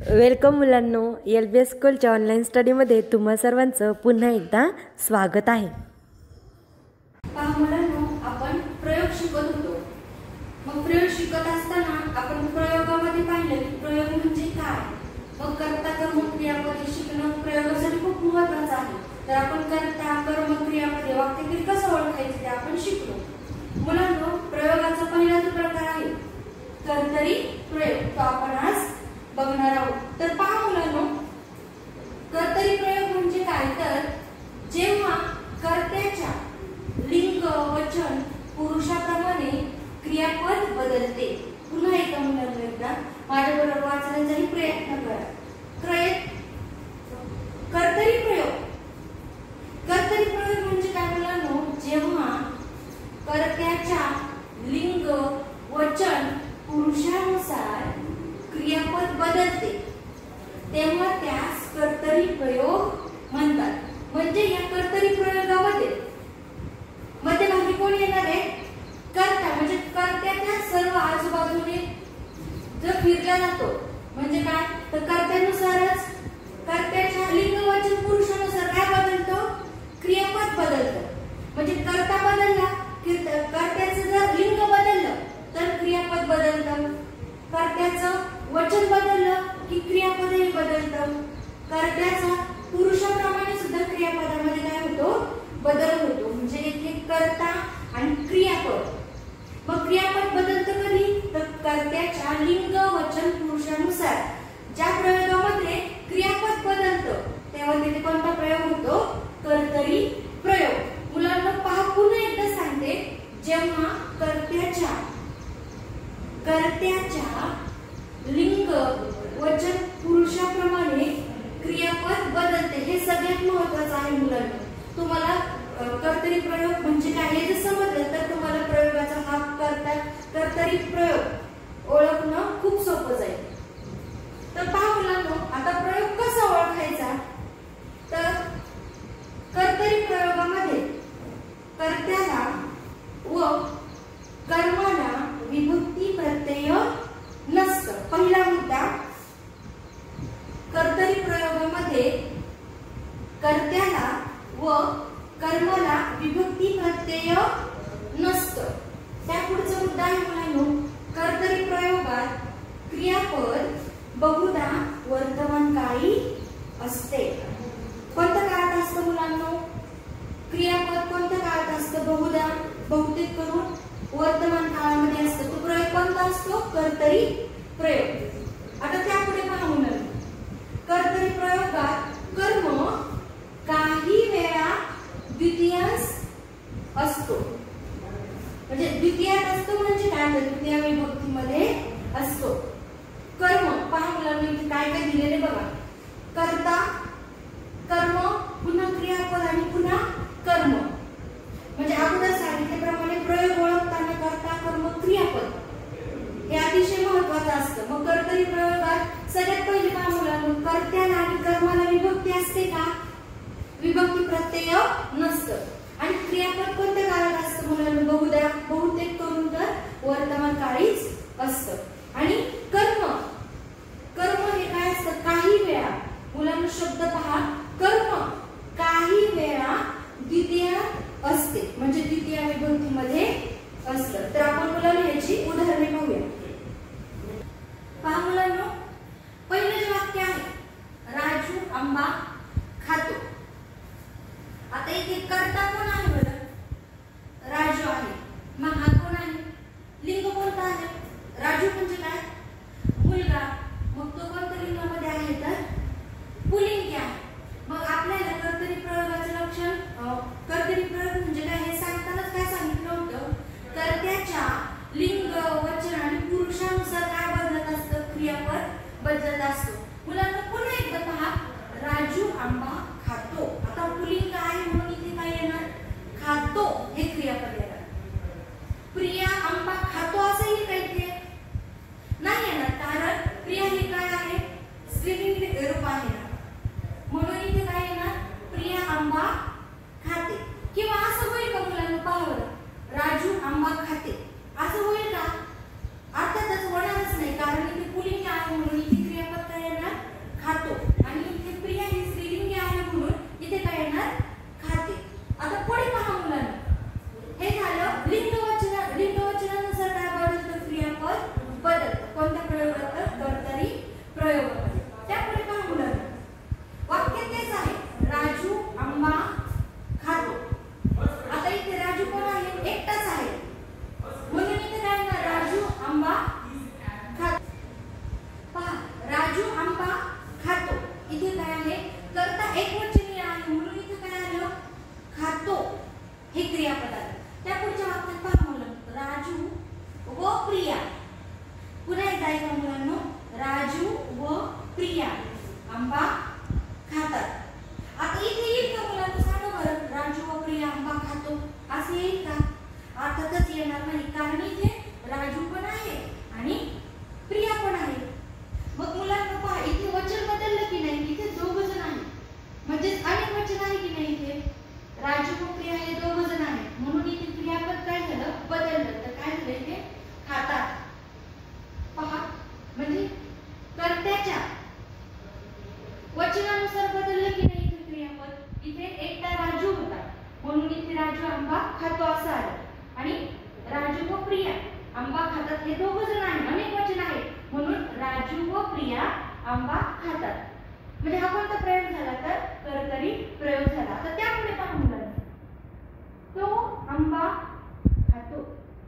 Welcome मुलांनो, LBS स्कूलच्या online स्टडीमध्ये तुम्हा सर्वांचं पुन्हा एकदा स्वागत आहे. मुलांनो, आपण प्रयोग शिकत होतो. मग प्रयोग शिकत असताना आपण प्रयोगामध्ये पाहिलं की प्रयोग म्हणजे काय, मग कर्ता कर्म क्रियापदे शिकणं प्रयोगासाठी खूप महत्त्वाचं आहे. तर आपण कर्ता कर्म क्रियापदे वाक्यातील कसं ओळखायचं ते आपण शिकलो. मुलांनो, प्रयोगाचा पहिला जो प्रकार आहे कर्तरी प्रयोग, तो आपण आज बघणार आहोत. तर पहा मुलांनो, कर्तरी प्रयोग म्हणजे काय, तर जेव्हा कर्त्याच्या लिंग वचन पुरुषाप्रमाणे क्रियापद बदलते. पुन्हा एकदा मुलांनो, एकदा माझ्याबरोबर वाचण्याचाही प्रयत्न करा. कर्तरी प्रयोग. कर्तरी प्रयोग म्हणजे काय मुलांनो, जेव्हा कर्त्याच्या लिंग वचन पुरुषानुसार क्रियापद बदलते तेव्हा त्यास कर्तरी प्रयोग म्हणतात. म्हणजे या कर्तरी प्रयोगामध्ये मध्यभागी कोण येणार आहे, कर्ता. म्हणजे कर्त्याच्या सर्व आजूबाजूने जर फिरला जातो म्हणजे काय, तर कर्त्यानुसारच कर्त्याच्या लिंग वचन पुरुषानुसार काय बदलतो, क्रियापद बदलतं. म्हणजे कर्ता बदलला, कर्त्याचं जर लिंग बदललं तर क्रियापद बदलतं. कर्त्याचं वचन बदललं की क्रियापदही बदलतं. कर्त्याचा पुरुषाप्रमाणे सुद्धा क्रियापदामध्ये काय होतो, बदल होतो. म्हणजे एक कर्ता आणि क्रियापद. मग क्रियापद बदलतं कधी, तर कर्त्याच्या लिंग वचन पुरुषानुसार. ज्या प्रयोगामध्ये क्रियापद बदलतं तेव्हा तिथे कोणता प्रयोग होतो, कर्तरी प्रयोग. मुलांना पहा, पुन्हा एकदा सांगते, जेव्हा कर्त्याच्या लिंग वचन पुरुषाप्रमाणे क्रियापद बदलते. हे सगळ्यात महत्त्वाचं आहे मुलांना. तुम्हाला कर्तरी प्रयोग म्हणजे काय हे जर समजलं तर तुम्हाला प्रयोगाचा हा कर्तरी प्रयोग ओळखणं खूप सोपं जाईल. तर पहा मुलांनो, आता प्रयोग कसा ओळखायचा, तर कर्तरी प्रयोगामध्ये कर्त्याला व कर्माला विभक्ती प्रत्यय नसतं. पहिला मुद्दा, कर्तरी प्रयोगामध्ये कर्त्याला व कर्माला विभक्ती प्रत्यय नसतं. त्यापुढचा मुद्दा आहे मुलांनो, कर्तरी प्रयोगात क्रियापद बहुधा वर्तमानकाळी असते. कोणत्या काळात असतं मुलांनो, क्रियापद कोणत्या काळात असतं, बहुधा बहुतेक करून वर्तमान काळामध्ये असतं. तो प्रयोग कोणता असतो, कर्तरी प्रयोग. आता त्यापुढे पहा मुलांनो, कर्तरी प्रयोगात कर्म काही वेळा द्वितीयांश असतो. म्हणजे द्वितीयात असतो म्हणजे काय, तर द्वितीय विभक्तीमध्ये असतो. कर्म पहा मुलांनो, इथे काय काय दिलेले बघा, कर्ता कर्म पुन्हा क्रियापद आणि पुन्हा कर्म. म्हणजे अगोदर सांगितल्याप्रमाणे प्रयोग ओळखताना कर्ता कर्म क्रियापद हे अतिशय महत्त्वाचं असतं. मग कर्तरी प्रयोगात सगळ्यात पहिले पहा मुलांनो, कर्त्याला आणि कर्माला विभक्ती असते का, विभक्ती प्रत्यय नसतं. आणि क्रियापद कोणत्या काळात असतं मुलांनो, बहुधा बहुतेक करून तर वर्तमान काळीच असतं. आणि कर्म हे काय असतं, काही वेळा. मुलांनो शब्द पहा, कर्म काही वेळा द्वितीय असते म्हणजे द्वितीय विभक्तीमध्ये असतं. तर आपण मुलांना याची उदाहरणे पाहूया. पहा मुलांनो, पहिलं जे वाक्य आहे, राजू आंबा खातो. आता इथे कर्ता कोण आहे बरं, राजू आहे. मग हा कोण आहे, लिंग कोणता आहे, राजू म्हणजे काय, मुलगा. मग तो कोणत्या लिंगामध्ये आहे, तर पुल्लिंगी आहे. मग आपल्याला कर्तरी प्रयोगाचं लक्षण, कर्तरी प्रयोग म्हणजे काय हे सांगतानाच काय सांगितलं होतं, कर्त्याच्या लिंग वचन आणि पुरुषानुसार काय बदलत असतं, क्रियापद बदलत असतो. मुलांना पुन्हा एकदा पहा, राजू आंबा खातो. आता पुल्लिंग आहे म्हणून इथे काय येणार, खातो हे क्रियापद येणार. प्रिया आंबा खातो असंही काही नाही येणार, कारण प्रिया ही काय आहे, स्त्रीलिंग रूप आहे ना, म्हणून इथे काय येणार, प्रिया आंबा खाते. किंवा असं होईल का मुलांना, पहा राजू आंबा खाते असं होईल का, अर्थातच होणारच नाही, कारण इथे पुल्लिंग आहे म्हणून इथे क्रियापद काय येणार, क्रियापद आलं. त्या पुढच्या वाक्यात पहा मुलांनो, राजू व प्रिया. पुन्हा एकदा ऐका मुलांनो, राजू व प्रिया आंबा खातात. आता इथे येईल का मुलांना, सांगा बरं, राजू व प्रिया आंबा खातो असं येईल का? अर्थातच येणार नाही, कारण इथे राजू पण आहे आणि प्रिया पण आहे. मग मुलांना पहा, इथे वचन बदललं की नाही? इथे दोघ जण आहे, म्हणजे अनेक वचन आहे की नाही? इथे राजू व प्रिया हे दोघ जण आहे, म्हणून इथे क्रियापद काय झालं? बदललं. तर काय झालं इथे? खातात. पहा, म्हणजे कर्त्याच्या वचनानुसार बदललं की नाही इथे क्रियापद? इथे एकटा राजू होता, म्हणून इथे राजू आंबा खातो असं आलं. आणि राजू व प्रिया आंबा खातात हे दोघ जण आहे, अनेक वचन आहे, म्हणून राजू व प्रिया आंबा खातात. म्हणजे हा कोणता प्रयोग झाला? तर कर्तरी प्रयोग झाला. तर त्यापुढे पहा मुलांना, तो आंबा खातो.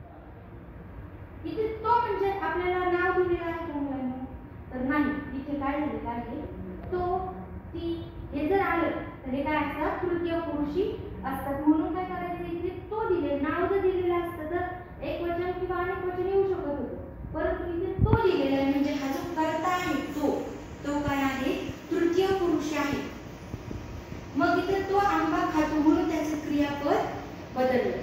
इथे तो म्हणजे आपल्याला नाव दिलेलं आहे का मुलांना? तर नाही, इथे काय झालेलं आहे? तो, ती हे जर आलं तर हे काय असतात? तृतीय पुरुषी असतात. म्हणून काय करायचं? इथे तो दिले, नाव जर दिलेलं असतं तर एक वचन किंवा अनेक वचन येऊ शकत होतं, परंतु इथे तो दिलेला आहे, म्हणजे हा जो कर्ता आहे तो काय आहे? तृतीय पुरुषी आहे. मग इथे तो आंबा खातो, म्हणून त्याचं क्रियापद बदललं.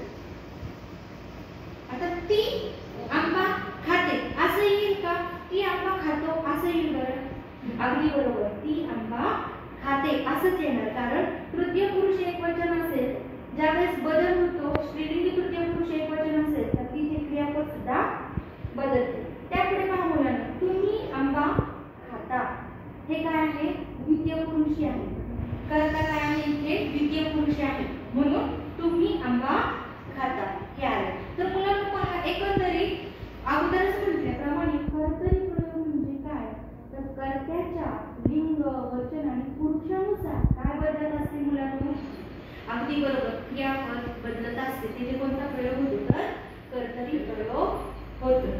आता ती आंबा खाते असं येईल का? ती आंबा खातो असं येईल बरं? अगदी बरोबर, ती आंबा खाते असंच येणार, कारण तृतीय पुरुष एकवचन असेल, ज्यावेळेस बदल होतो, स्त्रीलिंगी तृतीय पुरुष एकवचन असेल तर तिथे क्रियापद सुद्धा बदलते. त्यापुढे पहा मुलांना, तुम्ही आंबा खाता. हे काय आहे? द्वितीय पुरुषी आहे. कर्ता काय आहे? इथे द्वितीय पुरुषी आहे, म्हणून तुम्ही आंबा खाता हे आले. तर मुलांना पहा, एकंदरीत अगोदरच म्हटल्याप्रमाणे कर्तरी प्रयोग म्हणजे काय? तर कर्त्याच्या लिंग, वचन आणि पुरुषानुसार काय बदलत असते मुलांना? अगदी बरोबर, क्रियापद बदलत असते. तिथे कोणता प्रयोग होतो? तर कर्तरी प्रयोग होतो.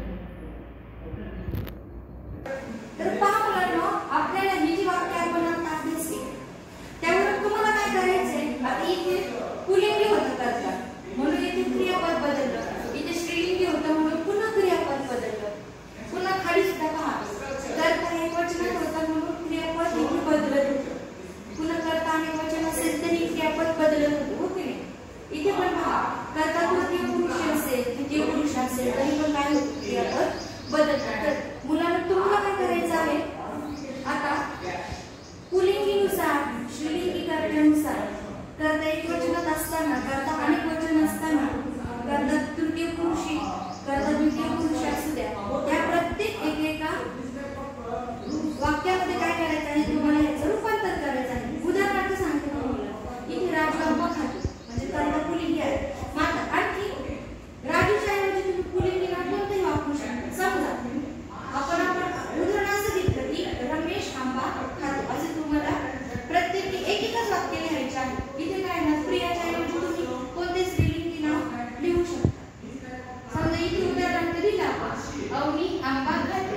तर पहा मुलांनो, आपल्याला ही जी वाक्य आपण आता अभ्यास केली त्यावरून तुम्हाला काय करायचंय? आता इथे पुल्लिंगी होतं कर्ता, म्हणून इथे क्रियापद बदललं. इथे स्त्रीलिंगी होतं, म्हणून पुन्हा क्रियापद बदललं. पुन्हा खाली सुद्धा पहा, कर्ता एक वचन होता, म्हणून क्रियापद इथे बदलत होतं. पुन्हा कर्ता अनेक वचन असेल तरी क्रियापद बदलत होतं, हो की नाही? इथे पण पहा, कर्ता तृतीय पुरुष असेल, तृतीय पुरुष असेल तरी पण काय होतं? क्रियापद बदलतं. तर मुलांना तुम्हाला काय करायचं आहे? आता पुल्लिंगीनुसार, स्त्रीलिंगी कर्त्यानुसार, कर्ता एक वचनात असताना, कर्ता अनेक वचन असताना, कर्ता तृतीय पुरुषी, कर्ता द्वितीय पुरुषी असू द्या, त्या प्रत्येक एकेका वाक्यामध्ये काय करायचं आहे? तुम्हाला याचं रूपांतर करायचं आहे. उदाहरणार्थ सांगते तुम्हाला, इथे राजू आंबा खातो म्हणजे कर्ता पुल्लिंगी आहे. मात्र आणखी राजूच्या ऐवजी तुम्ही पुल्लिंगी नाव कोणतेही वापरू शकता. समजा आपण उदाहरण असं घेतलं की रमेश आंबा खातो, असे तुम्हाला प्रत्येकी एकच वाक्य लिहायचे आहे. इथे काय ना, प्रियाच्या ऐवजी तुम्ही कोणते स्त्रीलिंगी नाव लिहू शकता. समजा इथे उदाहरणार्थ दिला आपण, अवनी आंबा खाते.